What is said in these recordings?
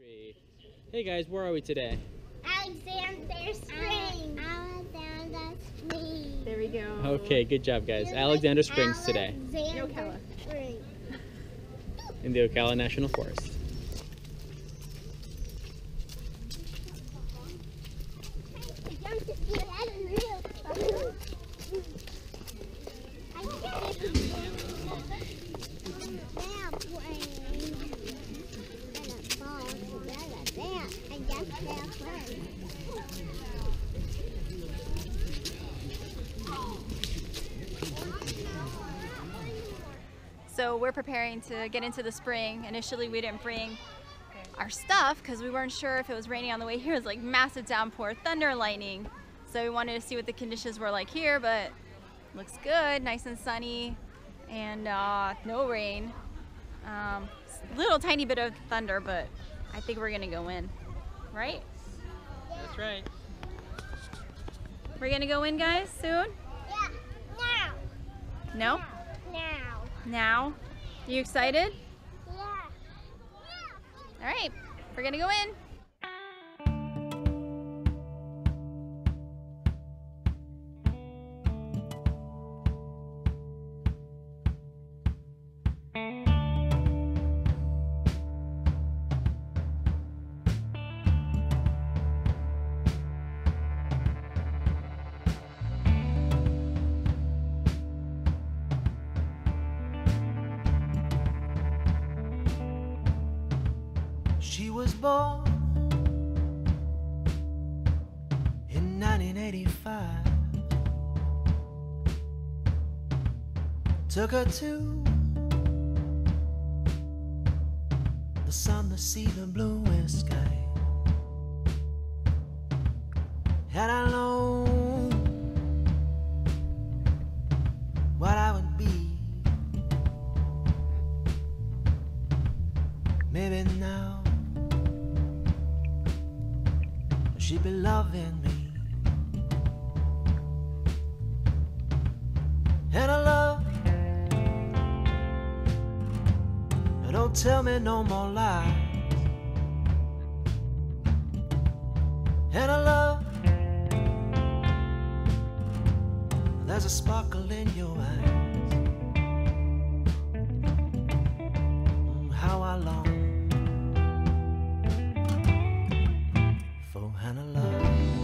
Hey guys, where are we today? Alexander Springs. Alexander Springs. There we go. Okay, good job guys. Alexander Springs today. Ocala. Springs. In the Ocala National Forest. So we're preparing to get into the spring. Initially we didn't bring our stuff because we weren't sure if it was raining on the way here. It was like massive downpour, thunder, lightning. So we wanted to see what the conditions were like here, but looks good, nice and sunny, and no rain. Little tiny bit of thunder, but I think we're gonna go in, right? That's right. We're gonna go in, guys, soon? Yeah, now. No? Now. Now? Are you excited? Yeah. All right, we're gonna go in. She was born in 1985. Took her to the sun to see the blue sky. Had I known what I would be, maybe now she'd be loving me. And I love, don't tell me no more lies. And I love, there's a sparkle in your eyes. How I long for Hannah love.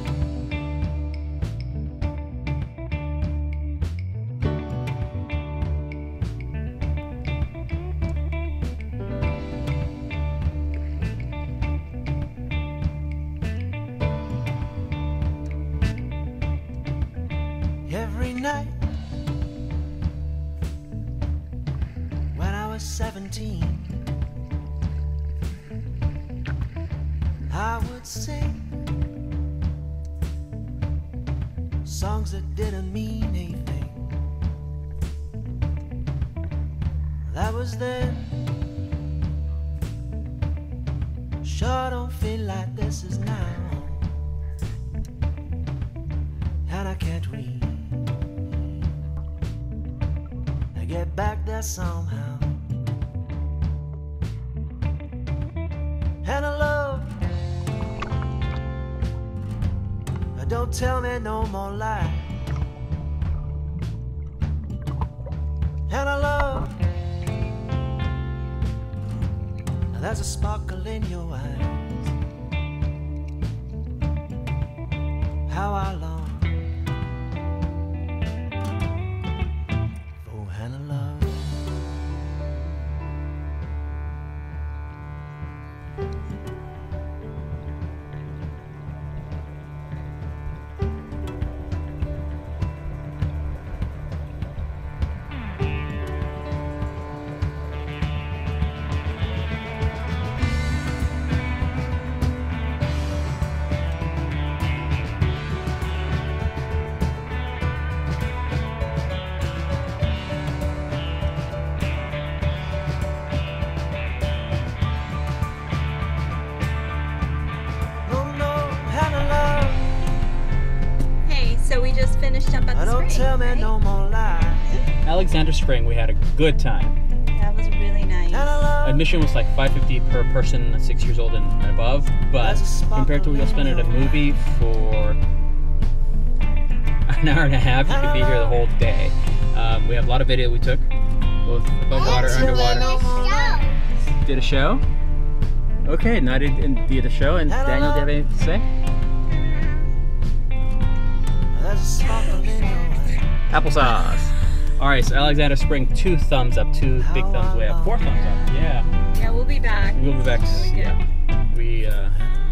Every night when I was 17, I would sing songs that didn't mean anything. That was then. Sure don't feel like this is now. And I can't read. I get back there somehow. And I love, don't tell me no more lies. And I love, there's a sparkle in your eyes. How I long for Hannah love. So we just finished up at the Don't spring, tell me right? no more lies. Alexander Spring, we had a good time. That was really nice. And I love admission was like $5.50 per person 6 years old and above, but compared to what you'll spend at a movie for an hour and a half, you could be here the whole day. We have a lot of video we took, both above water, underwater. Did a show? Okay, now did a show, and Daniel, do you have anything to say? Applesauce. Alright, so Alexander Spring, 2 thumbs up, 2 big thumbs way up, 4 thumbs up, yeah. Yeah, we'll be back. We'll be back, Really good. yeah. We